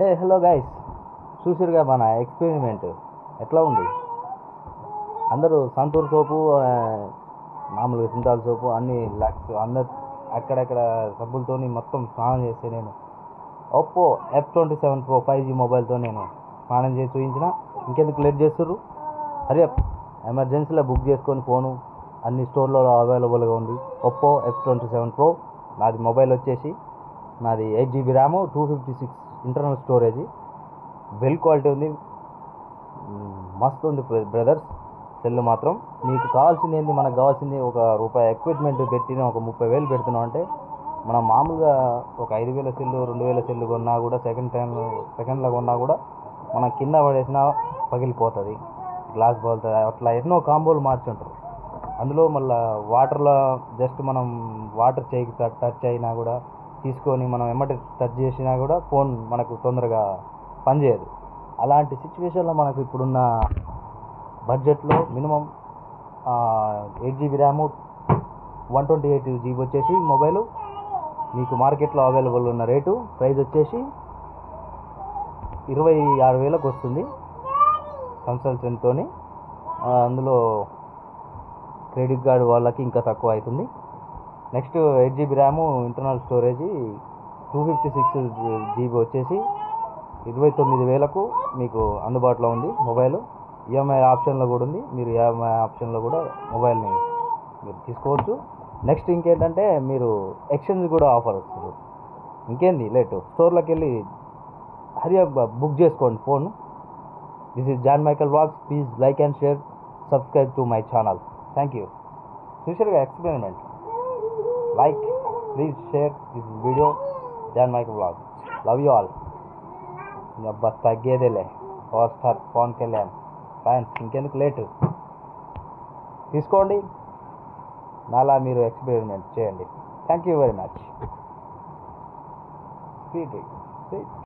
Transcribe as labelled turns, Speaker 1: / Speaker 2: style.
Speaker 1: Hello guys, చూసిరుగా మన experiment ఎట్లా ఉంది. అందరూ సంతూర్ సోపు, మామూలుగా సింతాల్ సోపు, అన్ని లక్స్ అందరు అక్కడక్కడ సబ్బులతో మొత్తం స్నానం చేస్తే నేను ఒప్పో F27 Pro 5G మొబైల్తో నేను స్నానం చేసి చూపించిన. ఇంకెందుకు లేట్ చేస్తుర్రు? అరే ఎమర్జెన్సీలో బుక్ చేసుకొని ఫోను అన్ని స్టోర్లలో అవైలబుల్గా ఉంది. ఒప్పో F27 Pro నాది మొబైల్ వచ్చేసి నాది 8GB RAM, 256 internal storage, well quality ఉంది, మస్తు ఉంది బ్రదర్స్. సెల్ మాత్రం మీకు కావాల్సింది ఏంది, మనకు కావాల్సింది ఒక రూపాయి ఎక్విప్మెంట్ పెట్టిన ఒక 30,000 పెడుతున్నాం అంటే మనం మామూలుగా ఒక 5,000 సెల్లు 2,000 సెల్లు కొన్నా కూడా సెకండ్లో కొన్నా కూడా మనం కింద పడేసినా పగిలిపోతుంది, గ్లాస్ పగులుతుంది, అట్లా ఎన్నో కాంబోలు మార్చుంటారు. అందులో మళ్ళీ వాటర్లో జస్ట్ మనం వాటర్ చేయికి టచ్ అయినా కూడా తీసుకొని మనం ఎమ్మటి టచ్ చేసినా కూడా ఫోన్ మనకు తొందరగా పనిచేయదు. అలాంటి సిచ్యువేషన్లో మనకు ఇప్పుడున్న బడ్జెట్లో మినిమం 8GB ర్యామ్ 128GB వచ్చేసి మొబైలు మీకు మార్కెట్లో అవైలబుల్ ఉన్న రేటు ప్రైస్ వచ్చేసి 26,000కు వస్తుంది కన్సల్టెంట్తో. అందులో క్రెడిట్ కార్డు వాళ్ళకి ఇంకా తక్కువ అవుతుంది. Next 8GB RAM internal storage 256GB వచ్చేసి 29,000కు మీకు అందుబాటులో ఉంది మొబైల్. ఈఎంఐ ఆప్షన్లో కూడా ఉంది, మీరు ఈఎంఐ ఆప్షన్లో కూడా మొబైల్ని మీరు తీసుకోవచ్చు. నెక్స్ట్ ఇంకేంటంటే మీరు ఎక్స్చేంజ్ కూడా ఆఫర్ వస్తుంది. ఇంకేంది లేటు, స్టోర్లోకి వెళ్ళి హరియా బుక్ చేసుకోండి phone. This is John Michael vlogs. Please like and share, subscribe to my channel. Thank you. చూసారుగా experiment. Like, please share this video. Jan Michael Vlog. Love you all. బస్ తగ్గేదేలే power star Pawan Kalyan fans. ఇంకెందుకు late, తీసుకోండి, నాలా మీరు experiment చేయండి. Thank you very much.